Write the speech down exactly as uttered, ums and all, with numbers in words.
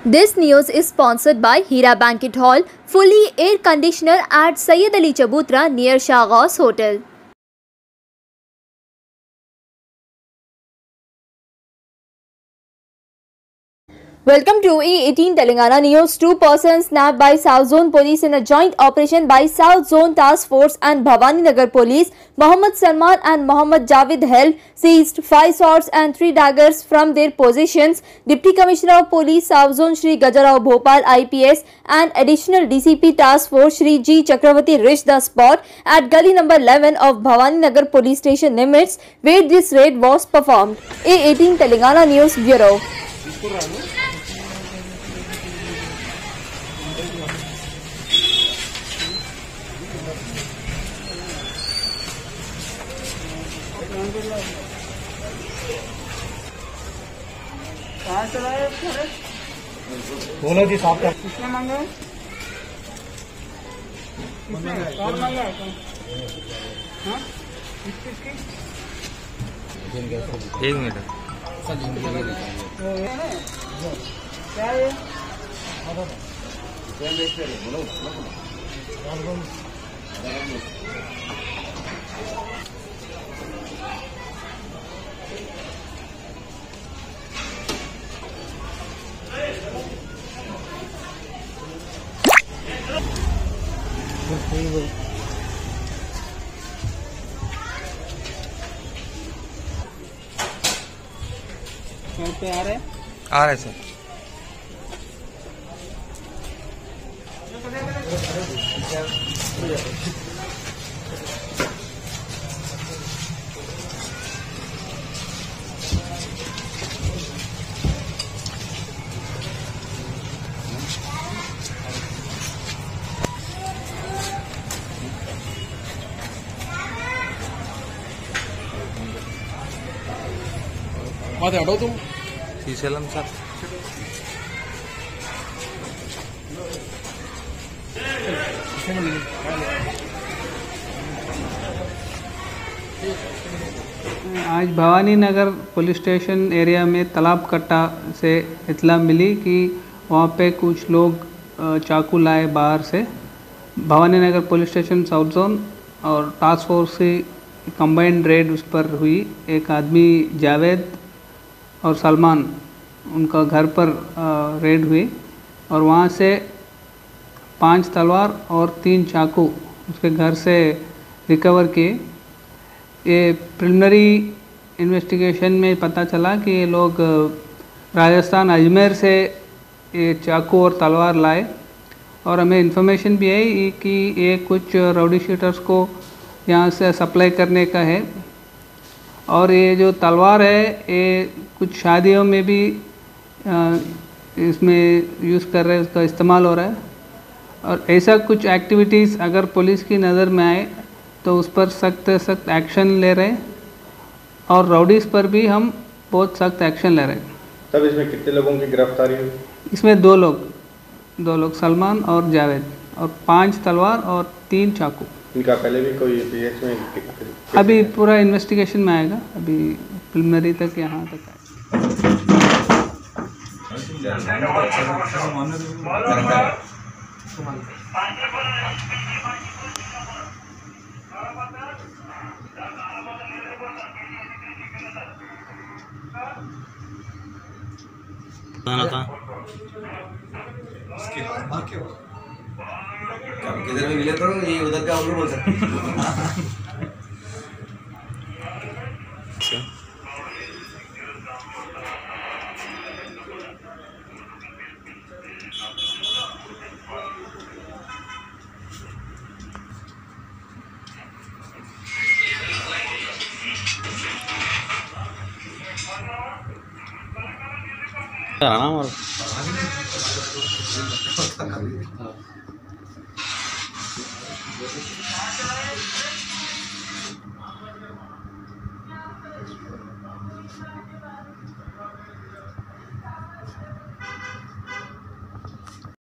This news is sponsored by Hira Banquet Hall, fully air conditioner at Syed Ali Chabutra near Shahghaus Hotel. Welcome to E eighteen Telangana News. Two persons nabbed by South Zone Police in a joint operation by South Zone Task Force and Bhavani Nagar Police. Mohammad Salman and Mohammad Javed held seized five swords and three daggers from their possessions. Deputy Commissioner of Police South Zone Shri Gajarao Bhopal I P S and Additional D C P Task Force Shri G Chakravarti reached the spot at gully number eleven of Bhavani Nagar Police Station limits where this raid was performed. E eighteen Telangana News Bureau. कहाँ चला है बोलो जी साहब का किसने मांगा है? किसने कौन मांगा है? हाँ किस किसकी? एक मिनट वो ये है क्या है? कौन पे आ रहे हैं? आ रहे सर। बात हटो तुम शीशलम सर। आज Bhawani Nagar police station area में तालाब कट्टा से इत्तला मिली कि वहाँ पे कुछ लोग चाकू लाए बाहर से। Bhawani Nagar police station south zone और टास्क फोर्स की कंबाइंड रेड उस पर हुई। एक आदमी जावेद और सलमान उनका घर पर रेड हुई और वहाँ से पांच तलवार और तीन चाकू उसके घर से रिकवर किए। ये प्रिलिमिनरी इन्वेस्टिगेशन में पता चला कि ये लोग राजस्थान अजमेर से ये चाकू और तलवार लाए और हमें इन्फॉर्मेशन भी आई कि ये कुछ राउडी शूटर्स को यहाँ से सप्लाई करने का है। और ये जो तलवार है ये कुछ शादियों में भी इसमें यूज़ कर रहे हैं, उसका इस्तेमाल हो रहा है। और ऐसा कुछ एक्टिविटीज़ अगर पुलिस की नज़र में आए तो उस पर सख्त सख्त एक्शन ले रहे हैं और राउडीज़ पर भी हम बहुत सख्त एक्शन ले रहे हैं। तब इसमें कितने लोगों की गिरफ्तारी हुई? इसमें दो लोग दो लोग सलमान और जावेद और पांच तलवार और तीन चाकू। इनका पहले भी कोई पीएस में अभी पूरा इन्वेस्टिगेशन में आएगा, अभी प्रिलिमिनरी तक यहाँ तक किधर भी मिले तो ये उधर का हम बोल सकते नाम और हैं।